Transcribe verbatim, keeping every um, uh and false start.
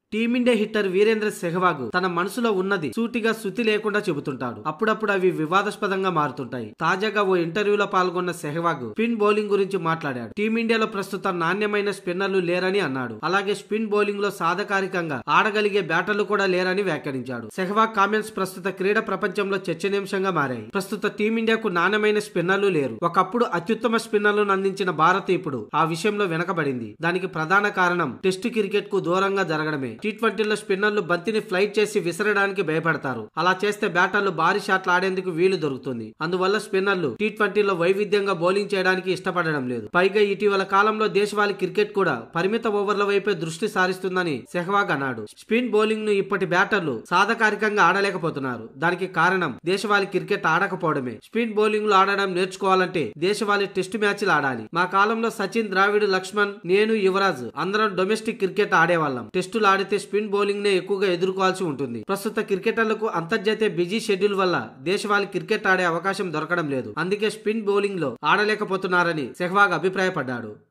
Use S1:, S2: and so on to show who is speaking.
S1: Team India hitter Virendra Sehwag తన మనసులో ఉన్నది సూటిగా శృతి లేకుండా చెబుతుంటాడు. అప్పుడప్పుడు అవి వివాదాస్పదంగా మారుతుంటాయి. తాజాగా ఓ ఇంటర్వ్యూలో పాల్గొన్న సెహ్వాగ్ స్పిన్ బౌలింగ్ గురించి మాట్లాడాడు. టీమిండియాలో ప్రస్తుతం నాణ్యమైన స్పిన్నర్లు లేరని అన్నాడు. అలాగే స్పిన్ బౌలింగ్ లో సాధాకారికంగా ఆడగలిగే బ్యాటర్లు కూడా లేరని వ్యాఖ్యానించాడు. సెహ్వాగ్ కామెంట్స్ ప్రస్తుత క్రీడా ప్రపంచంలో చర్చనీయాంశంగా మారాయి. ప్రస్తుత టీమిండియాకు నాణ్యమైన స్పిన్నర్లు లేరు. ఒకప్పుడు అత్యుత్తమ స్పిన్నర్లను అందించిన భారత్ ఇప్పుడు ఆ విషయంలో వెనకబడింది. దానికి ప్రధాన కారణం టెస్టు క్రికెట్ కు దూరంగా జరగడమే. టీ ట్వంటీలో స్పిన్నర్లు బంతిని ఫ్లైట్ చేసి విసరడానికి భయపడతారు. అలా చేస్తే బ్యాటర్లు భారీ షాట్లు ఆడేందుకు వీలు దొరుకుతుంది. అందువల్ల స్పిన్నర్లు టీ ట్వంటీలో వైవిధ్యంగా బౌలింగ్ చేయడానికి ఇష్టపడడం లేదు. పైగా ఇటీవల కాలంలో దేశవాళీ క్రికెట్ కూడా పరిమిత ఓవర్ల వైపే దృష్టి సారిస్తుందని సెహ్వాగ్ అన్నాడు. స్పిన్ బౌలింగ్ ను ఇప్పటి బ్యాటర్లు సాధాకారికంగా ఆడలేకపోతున్నారు. దానికి కారణం దేశవాళీ క్రికెట్ ఆడకపోవడమే. స్పిన్ బౌలింగ్ లో ఆడడం నేర్చుకోవాలంటే దేశవాళీ టెస్టు మ్యాచ్లు ఆడాలి. మా కాలంలో సచిన్, ద్రావిడ్, లక్ష్మణ్, నేను, యువరాజ్ అందరం డొమెస్టిక్ క్రికెట్ ఆడేవాళ్ళం. టెస్టులు ఆడితే స్పిన్ బౌలింగ్ నే ఎక్కువగా ఎదుర్కోవాల్సి ఉంటుంది. ప్రస్తుత క్రికెటర్లకు అంతర్జాతీయ బిజీ షెడ్యూల్ వల్ల దేశవాళీ క్రికెట్ ఆడే అవకాశం దొరకడం లేదు. అందుకే స్పిన్ బౌలింగ్ లో ఆడలేకపోతున్నారని సెహ్వాగ్ అభిప్రాయపడ్డాడు.